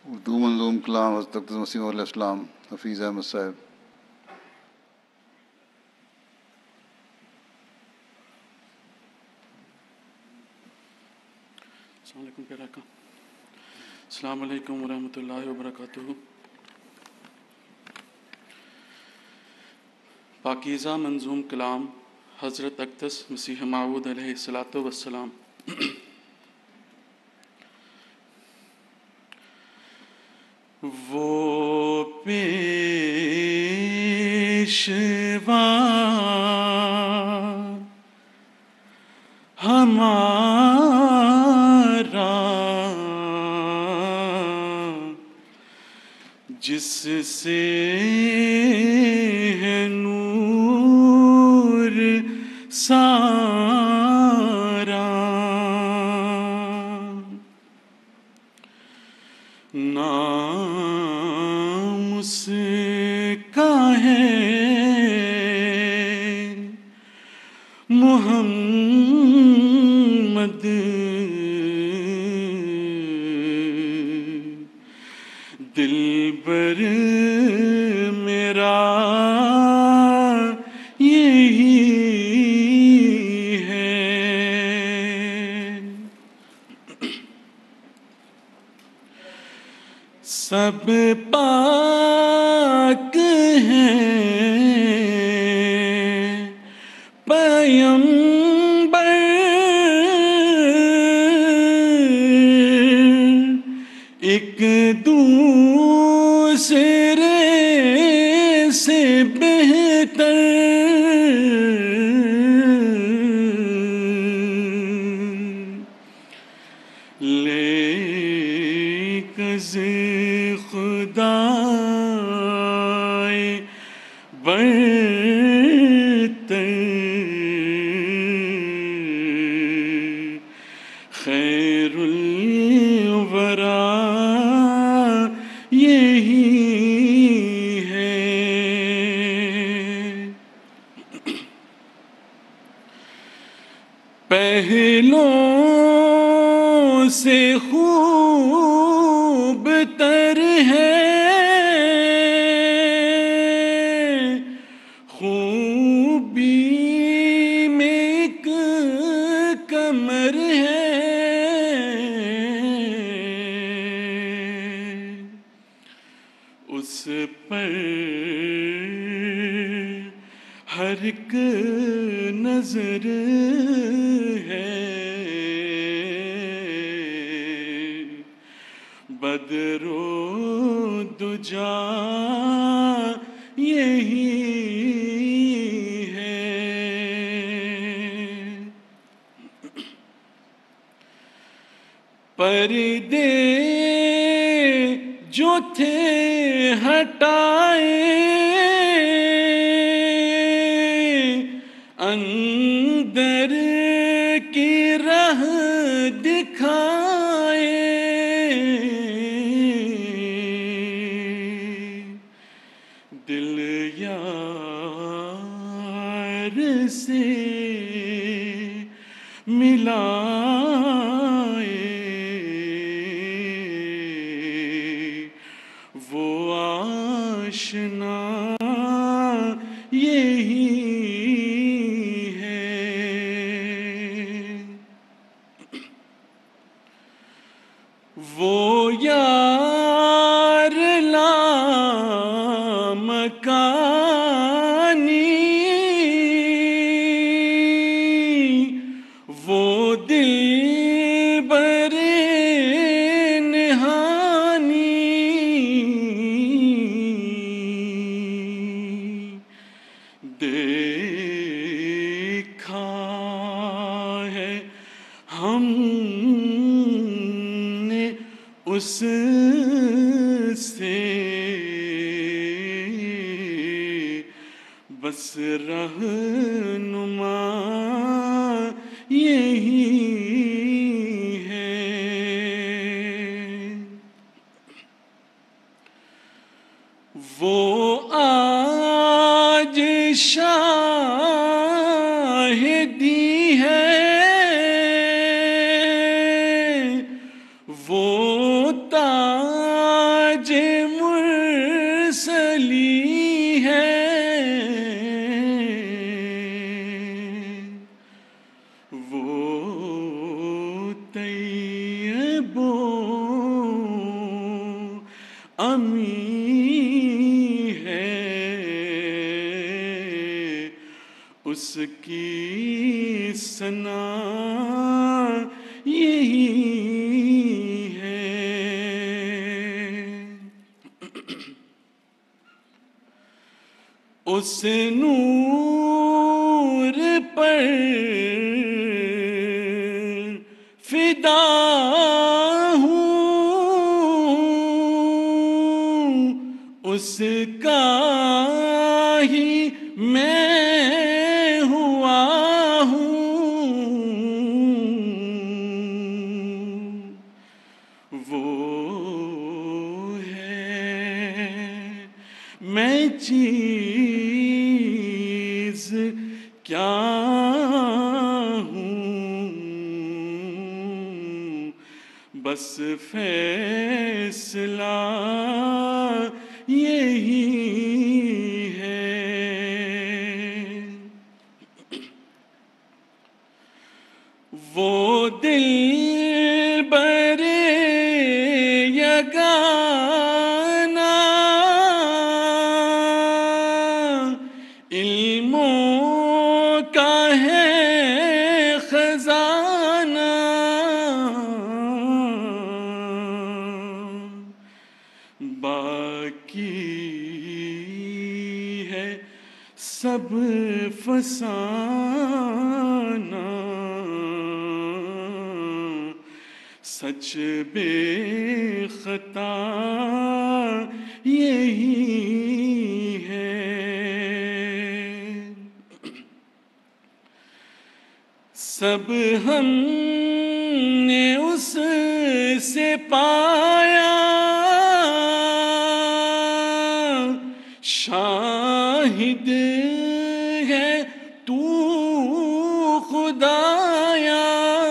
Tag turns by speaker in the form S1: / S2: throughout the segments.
S1: उर्दू मंजूम कलाम हज़रत अक़दस मसीह मौऊद अलैहिस्सलाम हफ़ीज़ अहमद साहब।
S2: अस्सलाम वालेकुम वरहमतुल्लाहि वबरकातुहू। पाकीज़ा मंजूम कलाम हज़रत अक़दस मसीह मऊद अलैहिस्सलातु वस्सलाम। वो पेशवा हमारा जिससे है नूर सारा, नाम उसका है मुहम्मद, दिलबर मेरा यही है। सब पाक हैं पैगंबर, एक दूसरे से बेहतर, लेकिन खुदाए बरतर खैरुल वरा यही है। पहलों से खूब तर है, खूबी में एक कमर है, उस पर हर एक नजर है। बदरो दुजा यही है। पर्दे जो थे हटाए, अंदर की राह दिखाए, दिल यार से मिलाए, वो आशना यही है। वो यार लामकानी, वो दिलबर निहानी, देखा है हमने उससे बस रहनुमा यही है। वो आज शाहिदी है, वो कली है वो तैयबो अमी है उसकी सना यही है। उस नूर पर फिदा हूँ उसका ही मैं हुआ हूँ। वो है मैं चीज़ क्या हूँ बस फैसला यही है। वो दिल बरे यगाना इल्मों का है खजाना बाकी है सब फसाना सच बेखता यही है। सब हमने उससे पाया शाहिद है तू खुदाया।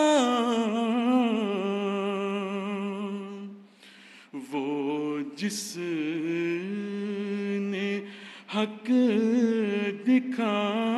S2: वो जिसने हक दिखा